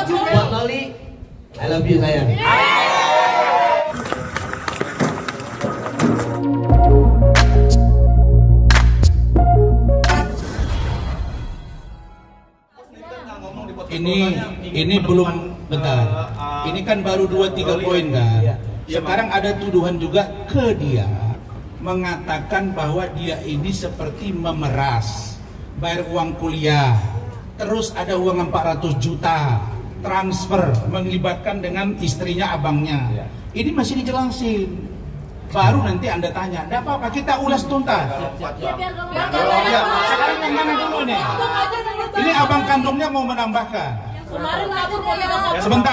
Buat Loli, I love you sayang. Ini belum bentar. Ini kan baru 2-3 poin kan. Sekarang ada tuduhan juga ke dia mengatakan bahwa dia ini seperti memeras, bayar uang kuliah, terus ada uang 400 juta transfer melibatkan dengan istrinya abangnya. Ini masih dijelasin. Baru nanti Anda tanya, enggak apa-apa, kita ulas tuntas. Ya, sekarang yang mana dulu nih? Ini abang kandungnya mau menambahkan. Sebentar.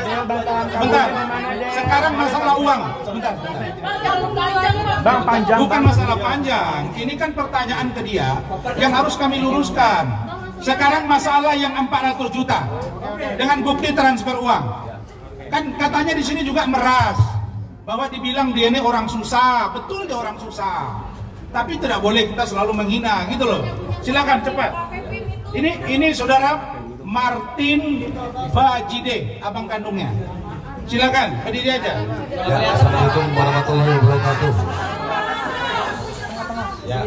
Sekarang masalah uang. Sebentar. Bang, panjang. Bukan masalah panjang. Ini kan pertanyaan ke dia yang harus kami luruskan. Sekarang masalah yang 400 juta dengan bukti transfer uang. Kan katanya di sini juga meras. Bahwa dibilang dia ini orang susah, betul dia orang susah. Tapi tidak boleh kita selalu menghina, gitu loh. Silakan cepat. Ini saudara Martin Bajide, abang kandungnya. Silakan, berdiri aja. Ya, Assalamualaikum warahmatullahi wabarakatuh. Ya,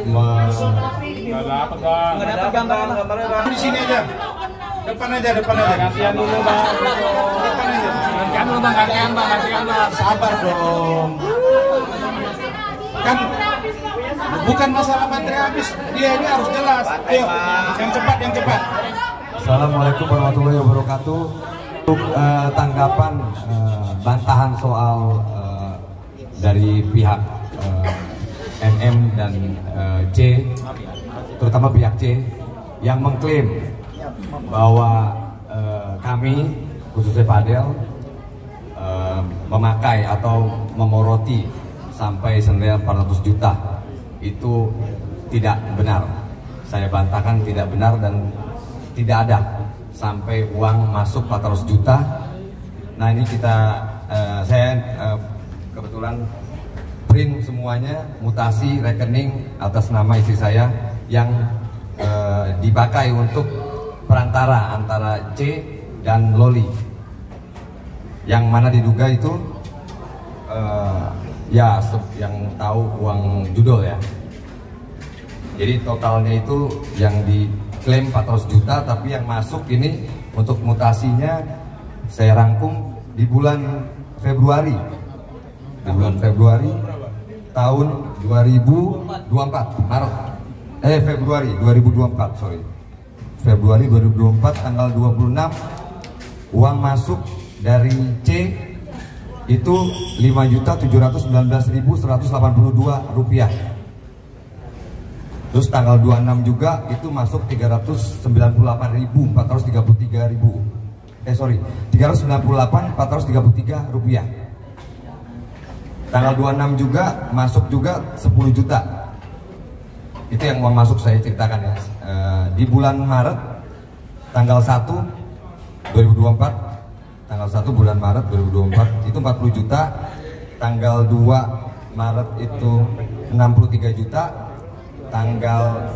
Di sini aja. Depan aja. Gantian dulu bang. Depan aja. Gantian bang. Sabar dong. Kan bukan masalah baterai habis, dia ini harus jelas. Ayo, yang cepat. Assalamualaikum warahmatullahi wabarakatuh. Untuk tanggapan bantahan soal dari pihak NM dan C, terutama pihak C yang mengklaim bahwa kami khususnya Fadel memakai atau memoroti sampai senilai 400 juta, itu tidak benar. Saya bantahkan tidak benar dan tidak ada sampai uang masuk 400 juta. Nah ini saya kebetulan print semuanya, mutasi rekening atas nama istri saya yang dipakai untuk perantara antara C dan Loli, yang mana diduga itu yang tahu uang judul ya. Jadi totalnya itu yang diklaim 400 juta, tapi yang masuk ini untuk mutasinya saya rangkum di bulan Februari. Di bulan Februari tahun 2024, Februari 2024, sorry. Februari 2024 tanggal 26 uang masuk dari C itu 5.719.182 rupiah. Terus tanggal 26 juga itu masuk 398.433 rupiah. Tanggal 26 juga masuk juga 10 juta. Itu yang uang masuk saya ceritakan ya. Di bulan Maret tanggal 1 2024, tanggal 1 bulan Maret 2024 itu 40 juta. Tanggal 2 Maret itu 63 juta. Tanggal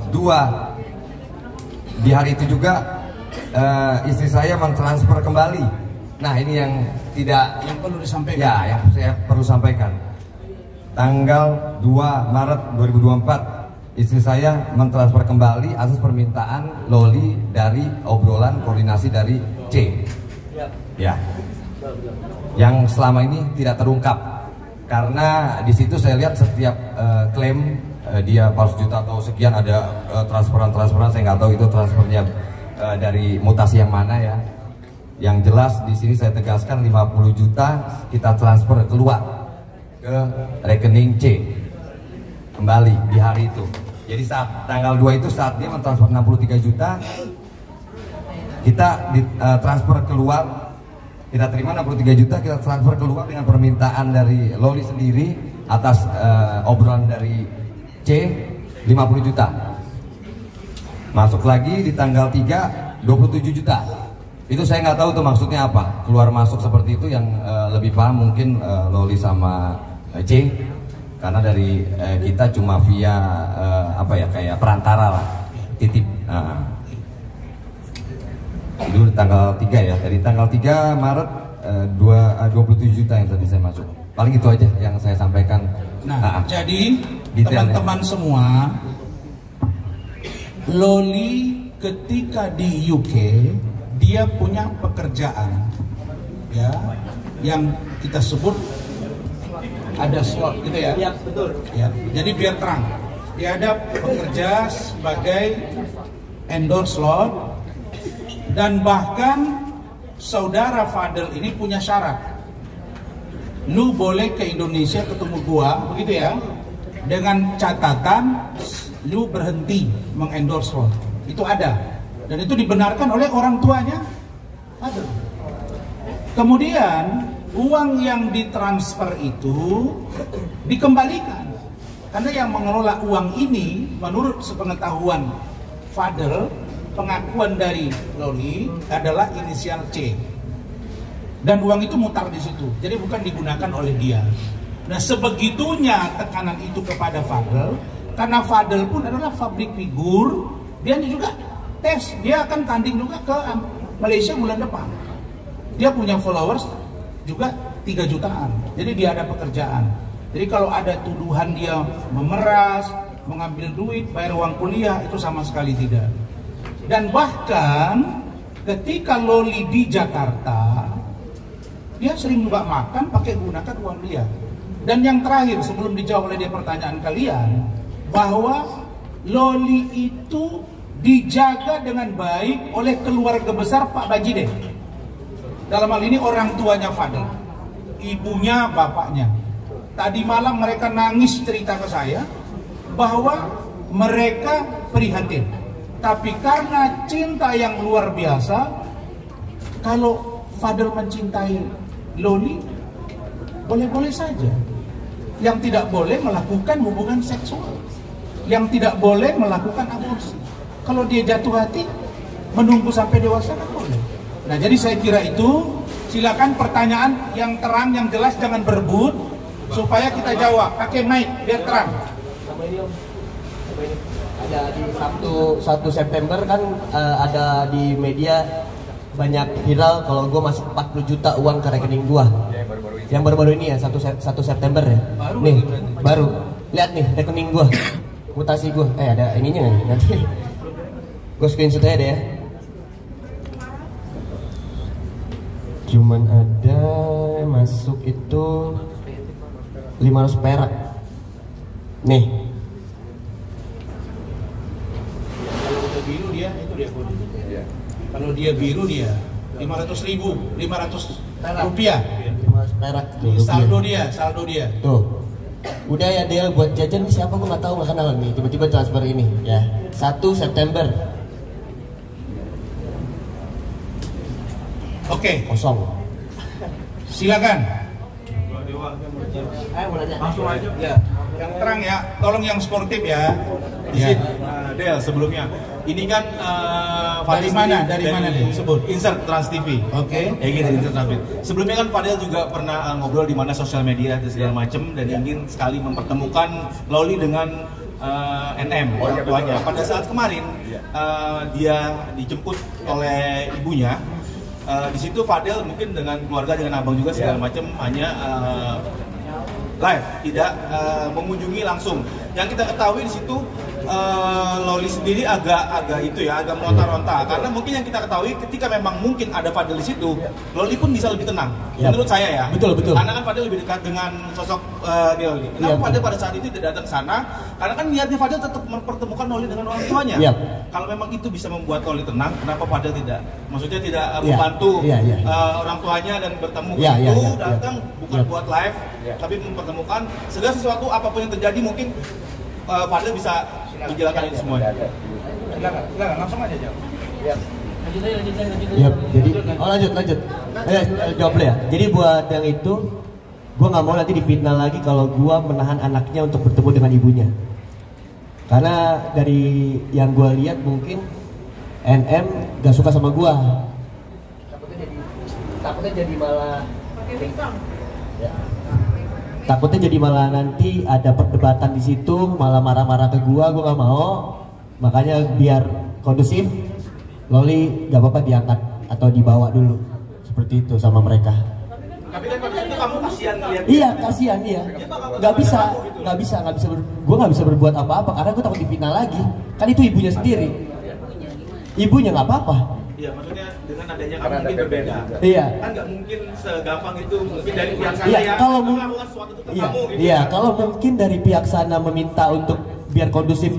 2 di hari itu juga istri saya mentransfer kembali. Nah ini yang perlu disampaikan. Ya, yang saya perlu sampaikan. Tanggal 2 Maret 2024 istri saya mentransfer kembali atas permintaan Loli dari obrolan koordinasi dari C. Ya, yang selama ini tidak terungkap karena di situ saya lihat setiap klaim dia 400 juta atau sekian ada transferan saya nggak tahu itu transfernya dari mutasi yang mana ya. Yang jelas di sini saya tegaskan 50 juta kita transfer keluar ke rekening C kembali di hari itu. Jadi saat tanggal 2 itu saat dia mentransfer 63 juta kita transfer keluar. Kita terima 63 juta, kita transfer keluar dengan permintaan dari Loli sendiri atas obrolan dari C 50 juta. Masuk lagi di tanggal 3 27 juta. Itu saya nggak tahu tuh maksudnya apa. Keluar masuk seperti itu yang lebih paham mungkin Loli sama C. Karena dari kita cuma via kayak perantara lah, titip. Itu tanggal 3 ya, dari tanggal 3 Maret 27 juta yang tadi saya masuk. Paling itu aja yang saya sampaikan. Nah, jadi teman-teman semua, Loli ketika di UK dia punya pekerjaan ya yang kita sebut ada slot gitu ya. Iya, betul. Ya, jadi biar terang. Dia ada bekerja sebagai endorse slot dan bahkan saudara Fadel ini punya syarat. Lu boleh ke Indonesia ketemu gua, begitu ya, dengan catatan lu berhenti mengendorse slot. Itu ada, dan itu dibenarkan oleh orang tuanya Fadel. Kemudian uang yang ditransfer itu dikembalikan, karena yang mengelola uang ini menurut sepengetahuan Fadel, pengakuan dari Loli adalah inisial C. Dan uang itu mutar di situ, jadi bukan digunakan oleh dia. Nah, sebegitunya tekanan itu kepada Fadel, karena Fadel pun adalah public figure, dia juga tes, dia akan tanding juga ke Malaysia bulan depan. Dia punya followers juga 3 jutaan, jadi dia ada pekerjaan. Jadi kalau ada tuduhan dia memeras, mengambil duit, bayar uang kuliah, itu sama sekali tidak. Dan bahkan ketika Loli di Jakarta, dia sering juga makan pakai gunakan uang dia. Dan yang terakhir sebelum dijawab oleh dia pertanyaan kalian, bahwa Loli itu dijaga dengan baik oleh keluarga besar Pak Bajide. Dalam hal ini orang tuanya Fadel, ibunya, bapaknya. Tadi malam mereka nangis cerita ke saya bahwa mereka prihatin. Tapi karena cinta yang luar biasa, kalau Fadel mencintai Loli, boleh-boleh saja. Yang tidak boleh melakukan hubungan seksual, yang tidak boleh melakukan aborsi. Kalau dia jatuh hati, menunggu sampai dewasa kan boleh. Nah, jadi saya kira itu, silakan pertanyaan yang terang, yang jelas, jangan berebut, supaya kita jawab. Pakai mic biar terang. Ada di Sabtu 1 September kan ada di media banyak viral kalau gue masuk 40 juta uang ke rekening gue. Yang baru-baru ini ya, 1 September ya. Nih, baru. Lihat nih rekening gue, mutasi gue. Ada ininya nggak nih? Nanti gue screenshot aja deh ya. Cuman ada masuk itu 500 perak. Nih. Kalau biru dia, itu dia kuning. Kalau dia biru dia 500.000, 500 rupiah. 500 perak tuh. Saldo dia. Tuh. Udah ya Del, buat jajan siapa gue nggak tahu, nggak kenal nih. Tiba-tiba transfer ini ya. 1 September. Oke. Kosong. Silakan. Langsung aja. Ya, yang terang ya. Tolong yang sportif ya. Ya. Del, sebelumnya ini kan Dari mana Del? Sebut. Insert Trans TV. Oke. Ya gitu, Insert Trans TV. Sebelumnya kan Fadel juga pernah ngobrol di mana sosial media dan segala macam, dan ingin sekali mempertemukan Loli dengan NM orang tuanya. Pada saat kemarin dia dijemput oleh ibunya. Di situ Fadel mungkin dengan keluarga, dengan abang juga segala macam, hanya live, tidak mengunjungi langsung. Yang kita ketahui di situ Loli sendiri agak meronta-ronta, karena mungkin yang kita ketahui ketika memang mungkin ada Fadel di situ, Loli pun bisa lebih tenang. Menurut saya ya. Betul. Karena kan Fadel lebih dekat dengan sosok Loli. Kenapa Fadel pada saat itu tidak datang ke sana? Karena kan niatnya Fadel tetap mempertemukan Loli dengan orang tuanya. Kalau memang itu bisa membuat Loli tenang, kenapa Fadel tidak? Maksudnya tidak membantu orang tuanya dan bertemu datang bukan buat live, tapi mempertemukan segala sesuatu apapun yang terjadi, mungkin Fadel bisa menjelaskan ini semua. Silakan, langsung aja jawab. Jadi lanjut. Jawab dulu ya. Jadi buat yang itu, gue nggak mau nanti difitnah lagi kalau gue menahan anaknya untuk bertemu dengan ibunya. Karena dari yang gue lihat mungkin NM gak suka sama gue. Takutnya jadi malah. Takutnya jadi malah nanti ada perdebatan di situ, malah marah-marah ke gue nggak mau. Makanya biar kondusif, Loli gak apa-apa diangkat atau dibawa dulu seperti itu sama mereka. Tapi kan pada itu kamu kasihan ngeliat. Iya, kasihan iya. Nggak bisa. Gue nggak bisa berbuat apa-apa karena gue takut difitnah lagi. Kan itu ibunya sendiri. Ibunya nggak apa-apa. Iya, maksudnya dengan adanya kamu mungkin berbeda. Iya. Kan nggak mungkin segampang itu mungkin dari pihak sana Iya, ya. kalau melakukan sesuatu itu ke iya, kamu gitu. iya, kalau mungkin dari pihak sana meminta untuk biar kondusif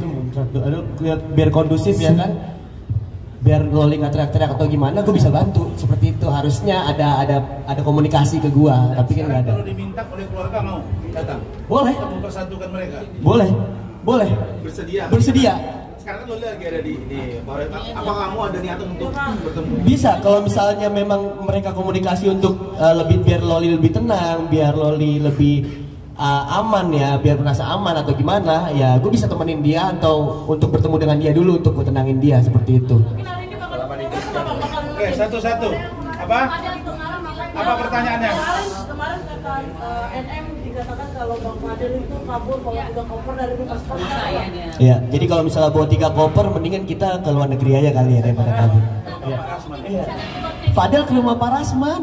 ya kan, biar Loli nggak teriak-teriak atau gimana, gue bisa bantu seperti itu. Harusnya ada komunikasi ke gue, tapi kan nggak ada. Kalau diminta oleh keluarga mau datang, Boleh, kita mempersatukan mereka. boleh, bersedia. Sekarang kan Loli lagi ada di Polres. Apa kamu ada niatan untuk bertemu? Bisa kalau misalnya memang mereka komunikasi untuk biar Loli lebih tenang, biar Loli lebih aman ya, biar merasa aman atau gimana ya, gue bisa temenin dia atau untuk bertemu dengan dia dulu untuk gue tenangin dia seperti itu. Oke, satu-satu. Apa pertanyaannya? Kemarin kata NM dikatakan kalau Bang Fadel itu kabur bawa 3 koper dari rumah sekolah. Iya, jadi kalau misalnya bawa 3 koper, mendingan kita ke luar negeri aja kali ya daripada kabur. Iya. Fadel ke rumah Pak Rasman.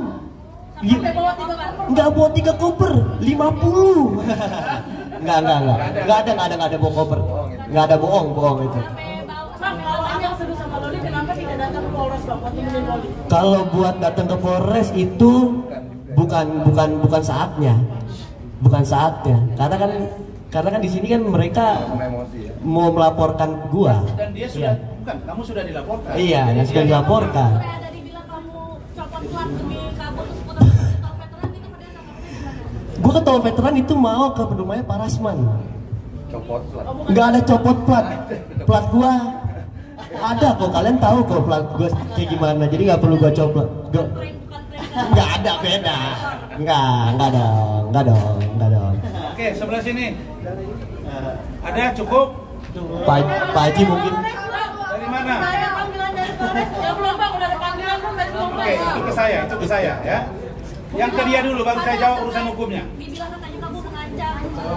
Nggak bawa 3 koper, 50. Nggak ada bawa koper. Nggak ada bohong itu. Bang, kalau yang seru sama Loli, kenapa tidak datang ke Polres Bang buat nemenin Loli? Kalau buat datang ke Polres itu bukan saatnya. Bukan saatnya. Karena kan di sini kan mereka mau melaporkan gua. Dan dia sudah bukan, kamu sudah dilaporkan. Iya, dan sudah dilaporkan. Ada dibilang kamu copot plat demi kabur terus putar veteran itu pada Gua ke tol veteran itu mau ke rumahnya Pak Rasman. Nggak ada copot plat. Plat gua ada kok, kalian tahu kok plat gua kayak gimana. Jadi nggak perlu gua copot. Nggak ada, beda. Nggak dong. Oke, sebelah sini. Ada cukup? Pak Haji mungkin. Dari mana? Saya panggilan dari Polres. Ya belum Bang, udah ada panggilan belum dari Polres. Oke, itu ke saya ya. Yang ke dia dulu, baru saya jawab urusan hukumnya. Dibilang katanya kamu mengancam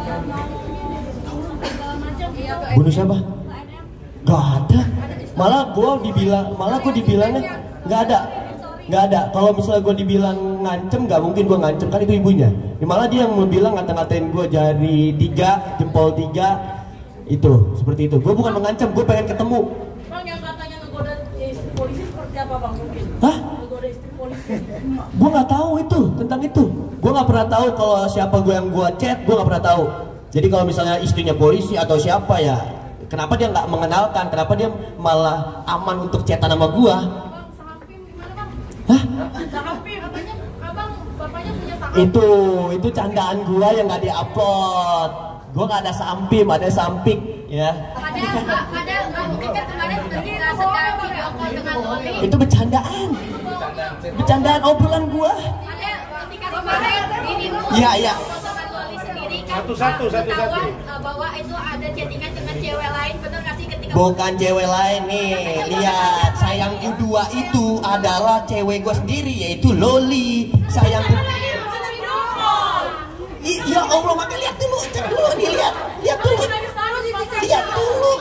segala macam gitu. Bunuh siapa? Gak ada. Malah gue dibilangnya nggak ada. Kalau misalnya gue dibilang ngancem, nggak mungkin gue ngancem, kan itu ibunya. Ya, malah dia yang mau bilang ngata-ngatain gue jari 3, jempol 3, itu seperti itu. Gue bukan mengancam, gue pengen ketemu. Bang, yang katanya ngegoda istri polisi seperti apa Bang mungkin? Hah? Ngegoda istri polisi. Gue nggak tahu itu tentang itu. Gue nggak pernah tahu kalau siapa gue yang gue chat, gue nggak pernah tahu. Jadi kalau misalnya istrinya polisi atau siapa ya, kenapa dia nggak mengenalkan? Kenapa dia malah aman untuk chatan sama gue? Bang, Sahampim gimana Bang? Hah? Sahampim, katanya abang bapaknya punya Sahampim. Itu candaan gue yang nggak diupload. Gue nggak ada sampim, ada sampik ya. Padahal mungkin kan kemarin kita sedang video call dengan Loli. Itu bercandaan obrolan gue. Ada ketika kemarin ini Iya. potongan Loli sendiri kan Satu-satu. ketahuan bahwa itu ada chattingan dengan cewek lain, bener nggak sih ketika Bukan cewek lain nih, lihat sayangku 2 itu adalah cewek gue sendiri, yaitu Loli. Sayangku. Ya Allah, makanya lihat dulu, cek dulu nih, lihat dulu.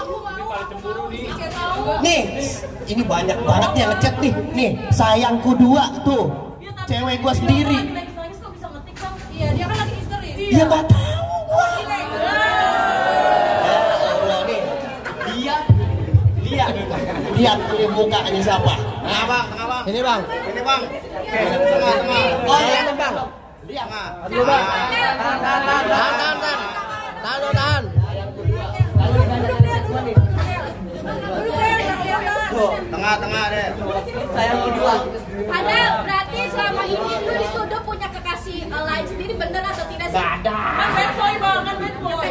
Nih, ini banyak banget yang ngechat nih, sayangku 2 tuh, cewek gue sendiri. Iya, dia kan lagi histeris. Ya nggak tahu gua. Ya Allah nih, lihat ini mukanya siapa? Kenapa? Ini bang. Tengah. Oh iya bang. Lihat. Aduh bang. Tahan. Tengah deh. Sayang kedua. Padahal berarti selama ini tuh dituduh punya kekasih lain sendiri, bener atau tidak sih? Gak ada. Bad boy banget, bad boy.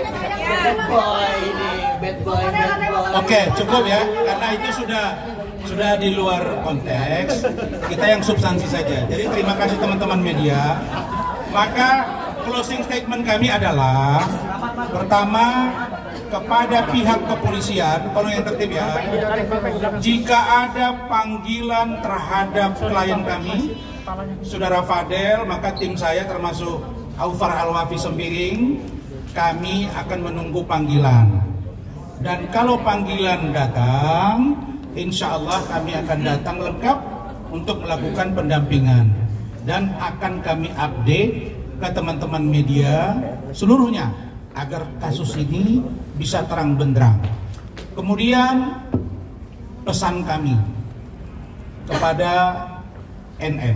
Bad boy. Oke, cukup ya, karena itu sudah di luar konteks. Kita yang substansi saja. Jadi terima kasih teman-teman media. Maka closing statement kami adalah pertama, kepada pihak kepolisian, tolong yang tertib ya. Jika ada panggilan terhadap klien kami, Saudara Fadel, maka tim saya termasuk Aufar Alwafi Sembiring, kami akan menunggu panggilan. Dan kalau panggilan datang, insya Allah kami akan datang lengkap untuk melakukan pendampingan dan akan kami update ke teman-teman media seluruhnya agar kasus ini bisa terang benderang. Kemudian pesan kami kepada NM,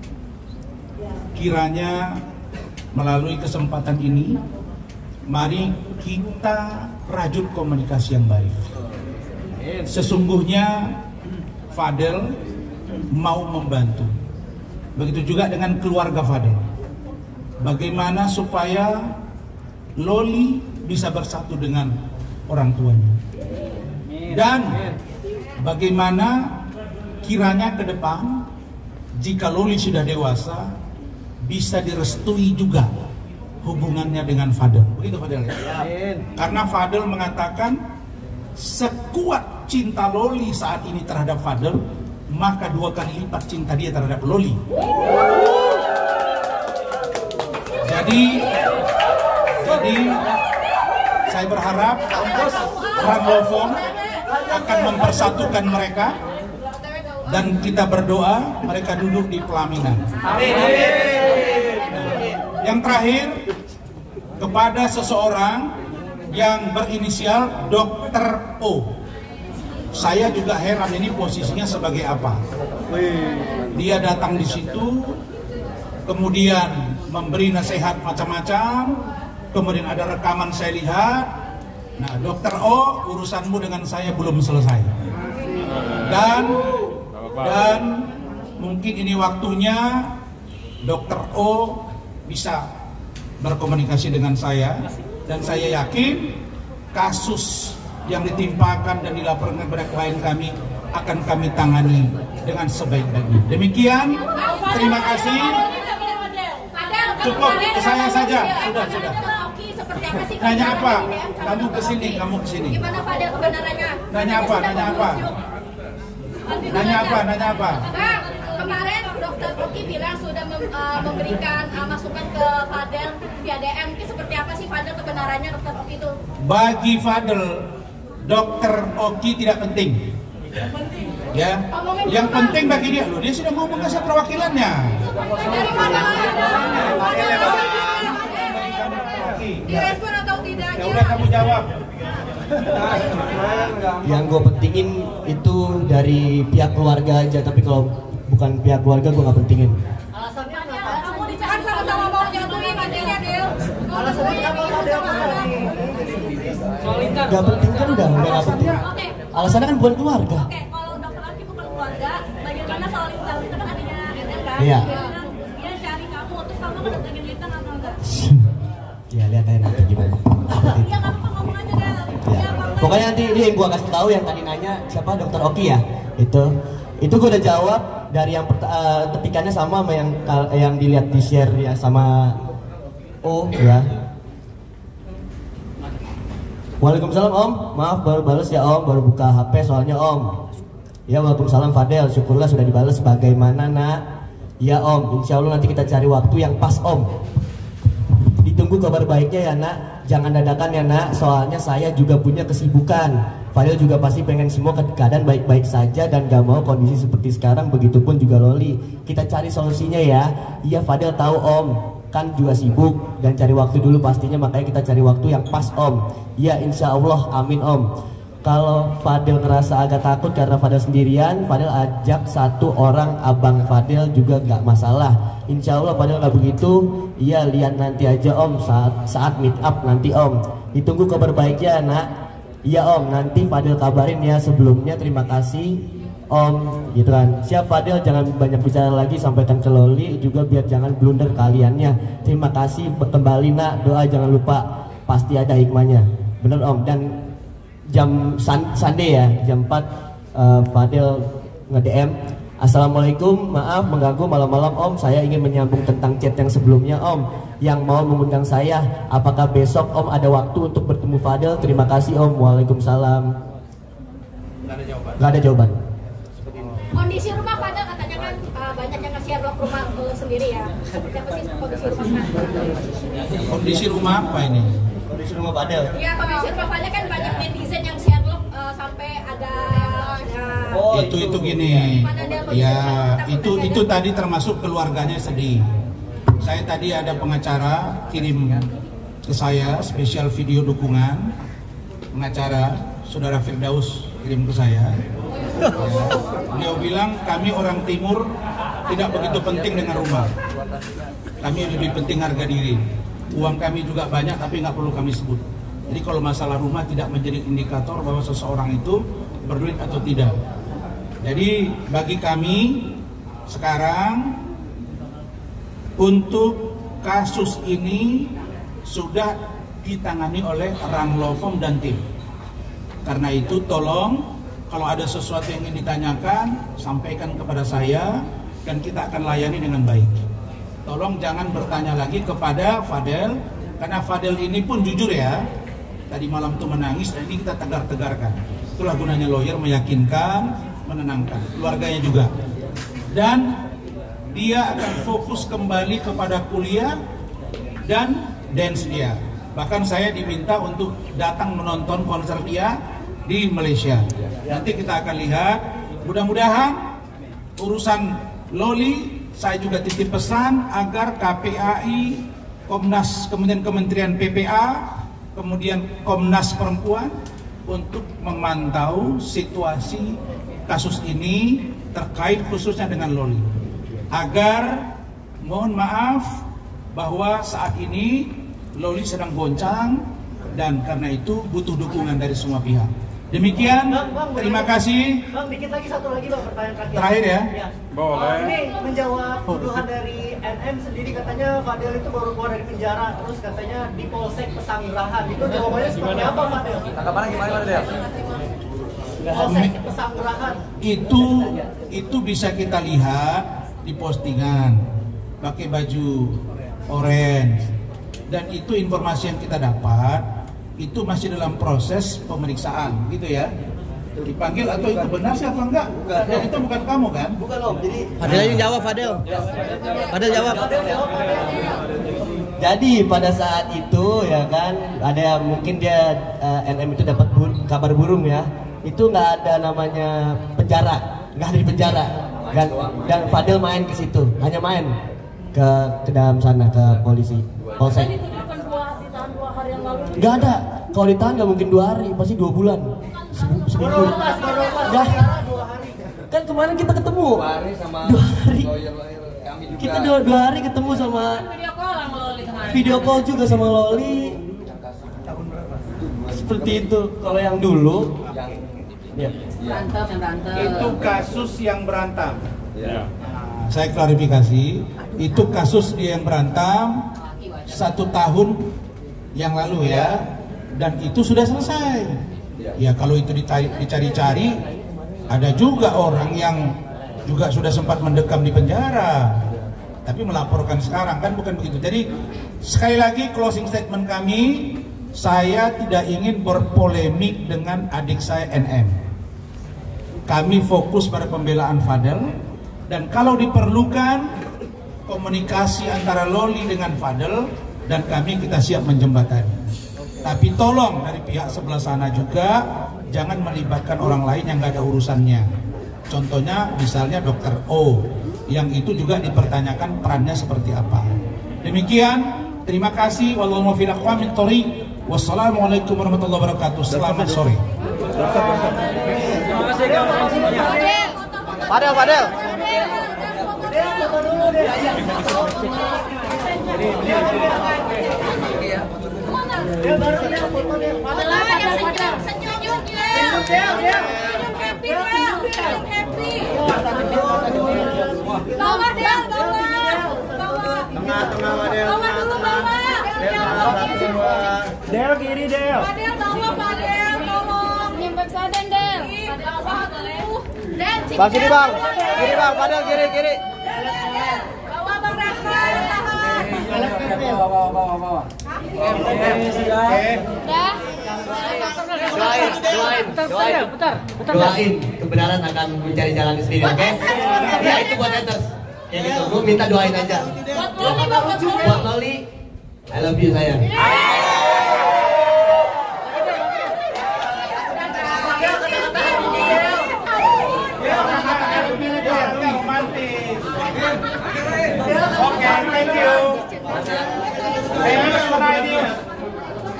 kiranya melalui kesempatan ini mari kita rajut komunikasi yang baik. Sesungguhnya Fadel mau membantu. Begitu juga dengan keluarga Fadel. Bagaimana supaya Loli bisa bersatu dengan orang tuanya. Dan bagaimana kiranya ke depan jika Loli sudah dewasa bisa direstui juga hubungannya dengan Fadel. Begitu Fadel ya? Karena Fadel mengatakan sekuat cinta Loli saat ini terhadap Fadel, maka 2 kali lipat cinta dia terhadap Loli. Jadi saya berharap Orang Lofong akan mempersatukan mereka dan kita berdoa mereka duduk di pelaminan. Yang terakhir, kepada seseorang yang berinisial Dr. O. Saya juga heran ini posisinya sebagai apa. Dia datang di situ, kemudian memberi nasihat macam-macam, kemudian ada rekaman saya lihat. Nah, Dr. O, urusanmu dengan saya belum selesai. Dan mungkin ini waktunya Dr. O bisa berkomunikasi dengan saya, dan saya yakin kasus yang ditimpakan dan dilaporkan kepada klien kami akan kami tangani dengan sebaik-baiknya. Demikian, terima kasih. Cukup, saya saja. Sudah. Nanya apa? Kamu kesini. Gimana Fadel kebenarannya? Nanya apa? Bang, kemarin Dokter Oki bilang sudah memberikan masukan ke Fadel via DM. Seperti apa sih Fadel kebenarannya Dokter Oki itu? Bagi Fadel, Dokter Oki tidak penting. Ya, yang penting bagi dia, loh dia sudah ngomong ke perwakilannya. Dari Fadel direspon atau tidak? Ya udah kamu jawab. Yang gue pentingin itu dari pihak keluarga aja, tapi kalau bukan pihak keluarga gue nggak pentingin. Alasannya kamu dicari sama-sama mau nyatuin adanya Del. Gak penting kan udah nggak penting. Alasannya kan bukan keluarga. Oke, kalau Dokter Oki bukan keluarga, bagaimana soal Lintang? Itu kan adanya NL kan? Iya. Dia cari kamu, terus kamu kan datengin Lintang atau enggak? Ya lihat aja nanti gimana. Iya, nggak apa-apa ngomong aja Del. Ya. Pokoknya nanti ini yang gua kasih tahu yang tadi nanya siapa Dokter Oki ya. Itu gua udah jawab dari yang ketikannya sama yang dilihat di share ya sama O ya. Waalaikumsalam Om, maaf baru balas ya Om, baru buka HP soalnya Om. Ya waalaikumsalam Fadel, syukurlah sudah dibalas. Bagaimana nak? Ya Om, insya Allah nanti kita cari waktu yang pas Om. Ditunggu kabar baiknya ya nak, jangan dadakan ya nak, soalnya saya juga punya kesibukan. Fadel juga pasti pengen semua keadaan baik-baik saja dan gak mau kondisi seperti sekarang, begitupun juga Loli. Kita cari solusinya ya. Iya Fadel tahu Om, kan juga sibuk dan cari waktu dulu pastinya, makanya kita cari waktu yang pas Om. Ya insya Allah, amin Om. Kalau Fadel ngerasa agak takut karena Fadel sendirian, Fadel ajak satu orang abang Fadel juga gak masalah. Insya Allah Fadel gak begitu. Iya lihat nanti aja Om saat meet up nanti Om. Ditunggu kabar baiknya nak. Iya Om, nanti Fadel kabarin ya. Sebelumnya terima kasih Om, gitu kan. Siap Fadel, jangan banyak bicara lagi, sampaikan ke Loli juga biar jangan blunder kaliannya. Terima kasih kembali nak, doa jangan lupa, pasti ada hikmahnya. Bener Om. Dan jam Sunday ya, jam 4 Fadel nge-DM, Assalamualaikum, maaf mengganggu malam-malam Om, saya ingin menyambung tentang chat yang sebelumnya Om, yang mau mengundang saya, apakah besok Om ada waktu untuk bertemu Fadel? Terima kasih Om. Waalaikumsalam. Gak ada jawaban. Kondisi rumah Fadel katanya kan banyak yang nge-share vlog rumah sendiri ya. Seperti apa sih kondisi rumah sekarang? Kondisi rumah apa ini? Kondisi rumah Fadel. Iya, kondisi rumah Fadel kan banyak netizen yang share vlog sampai ada Itu gini, ya itu tadi termasuk keluarganya sedih. Saya tadi ada pengacara kirim ke saya spesial video dukungan, pengacara Saudara Firdaus kirim ke saya. Ya, beliau bilang kami orang timur tidak begitu penting dengan rumah, kami lebih penting harga diri. Uang kami juga banyak tapi nggak perlu kami sebut. Jadi kalau masalah rumah tidak menjadi indikator bahwa seseorang itu berduit atau tidak. Jadi bagi kami sekarang untuk kasus ini sudah ditangani oleh Ranglovong dan tim. Karena itu tolong kalau ada sesuatu yang ingin ditanyakan sampaikan kepada saya dan kita akan layani dengan baik. Tolong jangan bertanya lagi kepada Fadel karena Fadel ini pun jujur ya. Tadi malam tuh menangis dan ini kita tegar-tegarkan. Itulah gunanya lawyer, meyakinkan, menenangkan keluarganya juga, dan dia akan fokus kembali kepada kuliah dan dance dia. Bahkan saya diminta untuk datang menonton konser dia di Malaysia. Nanti kita akan lihat. Mudah-mudahan urusan Loli saya juga titip pesan agar KPAI, Komnas, kemudian Kementerian PPA, kemudian Komnas Perempuan untuk memantau situasi kasus ini terkait khususnya dengan Loli, agar mohon maaf bahwa saat ini Loli sedang goncang dan karena itu butuh dukungan dari semua pihak. Demikian, terima kasih. Bang, dikit lagi satu lagi bang, pertanyaan terakhir ya. Boleh. Ini menjawab tuduhan dari NM sendiri, katanya Fadel itu baru keluar dari penjara, terus katanya di Polsek Pesanggerahan. Itu jawabannya seperti apa Fadel? Tanggapannya gimana Fadel? Polsek Pesanggerahan. Itu bisa kita lihat di postingan pakai baju orange, dan itu informasi yang kita dapat itu masih dalam proses pemeriksaan gitu ya, dipanggil atau itu benar sih apa enggak? Dan itu bukan kamu kan? Bukan Om, jadi Fadel yang jawab Fadel. Fadel jawab. Jadi pada saat itu ya kan ada mungkin dia NM itu dapat kabar burung ya, itu nggak ada namanya penjara, nggak ada di penjara, dan Fadel main ke situ, hanya main ke dalam sana ke polisi polsek. Nggak ada, kalau ditahan nggak mungkin 2 hari, pasti 2 bulan, seminggu. Nggak. Kan kemarin kita ketemu 2 hari. Kita 2 hari ketemu sama video call juga sama Loli. Seperti itu. Kalau yang dulu ya. Itu kasus yang berantam. Saya klarifikasi, itu kasus dia yang berantam 1 tahun yang lalu ya, dan itu sudah selesai. Ya kalau itu dicari-cari, ada juga orang yang juga sudah sempat mendekam di penjara, tapi melaporkan sekarang kan bukan begitu. Jadi sekali lagi closing statement kami, saya tidak ingin berpolemik dengan adik saya NM. Kami fokus pada pembelaan Fadel, dan kalau diperlukan komunikasi antara Loli dengan Fadel dan kami, kita siap menjembatani. Tapi tolong dari pihak sebelah sana juga jangan melibatkan orang lain yang nggak ada urusannya. Contohnya misalnya Dr. O, yang itu juga dipertanyakan perannya seperti apa. Demikian, terima kasih. Wallahu muwaffiq aqwamit thoriq. Wassalamualaikum warahmatullahi wabarakatuh. Selamat sore. Fadel. Del kiri Del. Fadel bawa Fadel, tolong. Nyembek saden Del. Bang sini bang. Kiri bang, Fadel kiri. Bawa Bang Rafael. Bawa. Doain kebenaran akan mencari jalan sendiri, oke? Ya itu buat haters. Ya gitu, gue minta doain aja. Buat Loli, I love you sayang.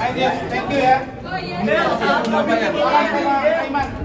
Thank you ya. Oh iya. Iman.